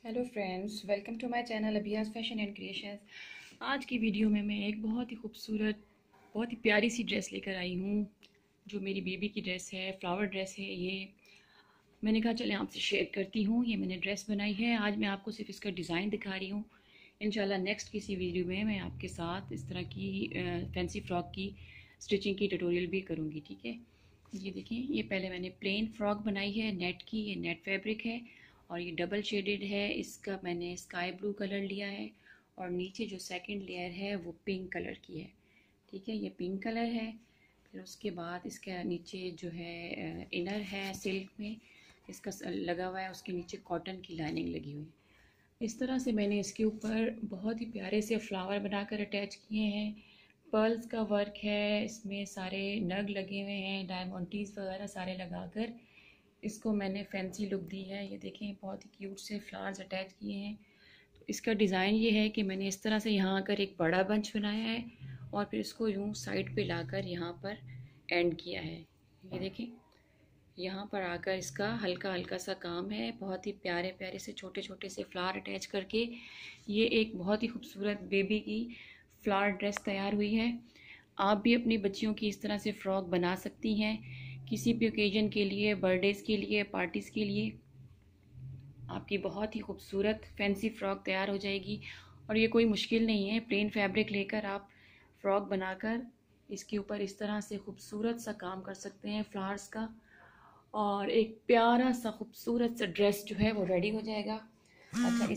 Hello friends, welcome to my channel Abhiyas fashion and creations. आज की video में मैं एक बहुत ही खूबसूरत, बहुत ही प्यारी सी ड्रेस लेकर आई हूँ, जो मेरी बेबी की ड्रेस है, फ्लावर ड्रेस है। ये मैंने कहा चले आपसे शेयर करती हूँ। ये मैंने ड्रेस बनाई है। आज मैं आपको सिर्फ इसका डिज़ाइन दिखा रही हूँ। इंशाल्लाह नेक्स्ट किसी वीडियो में मैं आपके साथ इस तरह की फैंसी फ्रॉक की स्टिचिंग की ट्यूटोरियल भी करूँगी, ठीक है। ये देखिए, ये पहले मैंने प्लेन फ्रॉक बनाई है नेट की। ये नेट फैब्रिक है और ये डबल शेडेड है। इसका मैंने स्काई ब्लू कलर लिया है और नीचे जो सेकंड लेयर है वो पिंक कलर की है, ठीक है। ये पिंक कलर है। फिर उसके बाद इसका नीचे जो है इनर है सिल्क में, इसका लगा हुआ है। उसके नीचे कॉटन की लाइनिंग लगी हुई है। इस तरह से मैंने इसके ऊपर बहुत ही प्यारे से फ्लावर बनाकर अटैच किए हैं। पर्ल्स का वर्क है, इसमें सारे नग लगे हुए हैं, डायमंडीज वगैरह सारे लगाकर इसको मैंने फैंसी लुक दी है। ये देखें, बहुत ही क्यूट से फ्लावर्स अटैच किए हैं। तो इसका डिज़ाइन ये है कि मैंने इस तरह से यहाँ आकर एक बड़ा बंच बनाया है और फिर इसको यूँ साइड पे लाकर यहाँ पर एंड किया है। ये देखें, यहाँ पर आकर इसका हल्का हल्का सा काम है। बहुत ही प्यारे प्यारे से छोटे छोटे से फ्लावर अटैच करके ये एक बहुत ही खूबसूरत बेबी की फ्लावर ड्रेस तैयार हुई है। आप भी अपनी बच्चियों की इस तरह से फ़्रॉक बना सकती हैं, किसी भी ओकेजन के लिए, बर्थडेज़ के लिए, पार्टीज़ के लिए। आपकी बहुत ही खूबसूरत फैंसी फ़्रॉक तैयार हो जाएगी। और ये कोई मुश्किल नहीं है। प्लेन फैब्रिक लेकर आप फ़्रॉक बनाकर इसके ऊपर इस तरह से खूबसूरत सा काम कर सकते हैं फ्लावर्स का, और एक प्यारा सा खूबसूरत सा ड्रेस जो है वो रेडी हो जाएगा। अच्छा,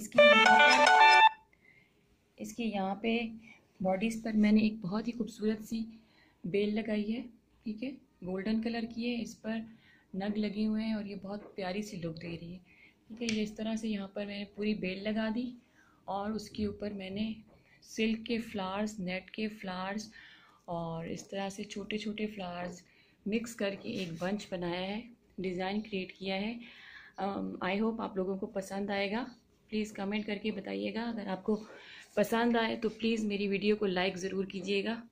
इसकी यहाँ पे बॉडीज़ पर मैंने एक बहुत ही खूबसूरत सी बेल लगाई है, ठीक है। गोल्डन कलर की है, इस पर नग लगे हुए हैं और ये बहुत प्यारी सी लुक दे रही है, ठीक है। ये इस तरह से यहाँ पर मैंने पूरी बेल लगा दी और उसके ऊपर मैंने सिल्क के फ्लावर्स, नेट के फ्लावर्स और इस तरह से छोटे छोटे फ्लावर्स मिक्स करके एक बंच बनाया है, डिज़ाइन क्रिएट किया है। आई होप आप लोगों को पसंद आएगा। प्लीज़ कमेंट करके बताइएगा। अगर आपको पसंद आए तो प्लीज़ मेरी वीडियो को लाइक ज़रूर कीजिएगा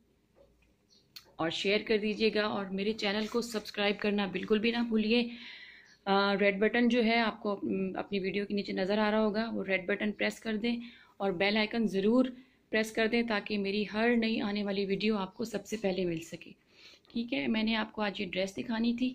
और शेयर कर दीजिएगा, और मेरे चैनल को सब्सक्राइब करना बिल्कुल भी ना भूलिए। रेड बटन जो है आपको अपनी वीडियो के नीचे नज़र आ रहा होगा, वो रेड बटन प्रेस कर दें और बेल आइकन ज़रूर प्रेस कर दें ताकि मेरी हर नई आने वाली वीडियो आपको सबसे पहले मिल सके, ठीक है। मैंने आपको आज ये ड्रेस दिखानी थी,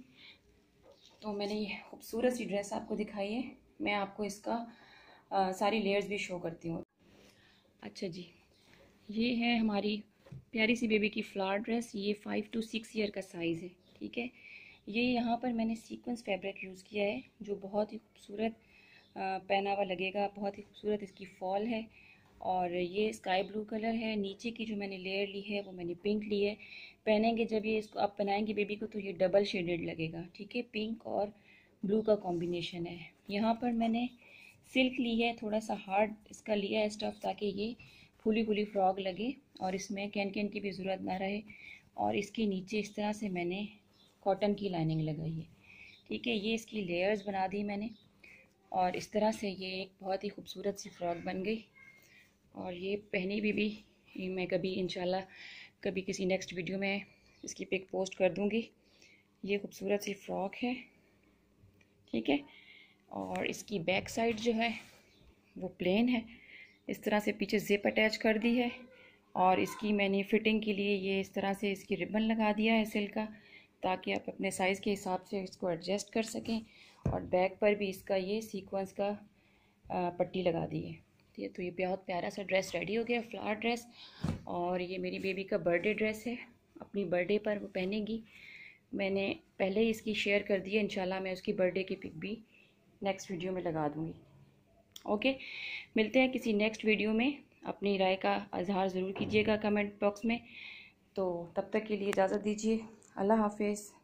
तो मैंने ये खूबसूरत सी ड्रेस आपको दिखाई है। मैं आपको इसका सारी लेयर्स भी शो करती हूँ। अच्छा जी, ये है हमारी प्यारी सी बेबी की फ्लावर ड्रेस। ये 5 to 6 ईयर का साइज़ है, ठीक है। ये यहाँ पर मैंने सीक्वेंस फैब्रिक यूज़ किया है जो बहुत ही खूबसूरत पहनावा लगेगा। बहुत ही खूबसूरत इसकी फॉल है और ये स्काई ब्लू कलर है। नीचे की जो मैंने लेयर ली है वो मैंने पिंक ली है। पहनेंगे जब ये इसको आप पहनाएंगे बेबी को तो ये डबल शेडेड लगेगा, ठीक है। पिंक और ब्लू का कॉम्बिनेशन है। यहाँ पर मैंने सिल्क ली है, थोड़ा सा हार्ड इसका लिया है स्टफ़, ताकि ये फुली फुली फ्रॉक लगे और इसमें कैन कैन की भी ज़रूरत ना रहे। और इसके नीचे इस तरह से मैंने कॉटन की लाइनिंग लगाई है, ठीक है। ये इसकी लेयर्स बना दी मैंने और इस तरह से ये एक बहुत ही खूबसूरत सी फ्रॉक बन गई। और ये पहनी भी मैं कभी इंशाल्लाह कभी किसी नेक्स्ट वीडियो में इसकी पिक पोस्ट कर दूँगी। ये खूबसूरत सी फ्रॉक है, ठीक है। और इसकी बैक साइड जो है वो प्लेन है। इस तरह से पीछे जिप अटैच कर दी है और इसकी मैंने फिटिंग के लिए ये इस तरह से इसकी रिबन लगा दिया है सिल्क का, ताकि आप अपने साइज़ के हिसाब से इसको एडजस्ट कर सकें। और बैक पर भी इसका ये सीक्वेंस का पट्टी लगा दी है, ठीक है। तो ये बहुत प्यारा सा ड्रेस रेडी हो गया, फ्लावर ड्रेस। और ये मेरी बेबी का बर्थडे ड्रेस है, अपनी बर्थडे पर वो पहनेगी। मैंने पहले ही इसकी शेयर कर दी है, इंशाल्लाह मैं उसकी बर्थडे की पिक भी नेक्स्ट वीडियो में लगा दूँगी। ओके, मिलते हैं किसी नेक्स्ट वीडियो में। अपनी राय का इजहार ज़रूर कीजिएगा कमेंट बॉक्स में। तो तब तक के लिए इजाज़त दीजिए। अल्लाह हाफिज़।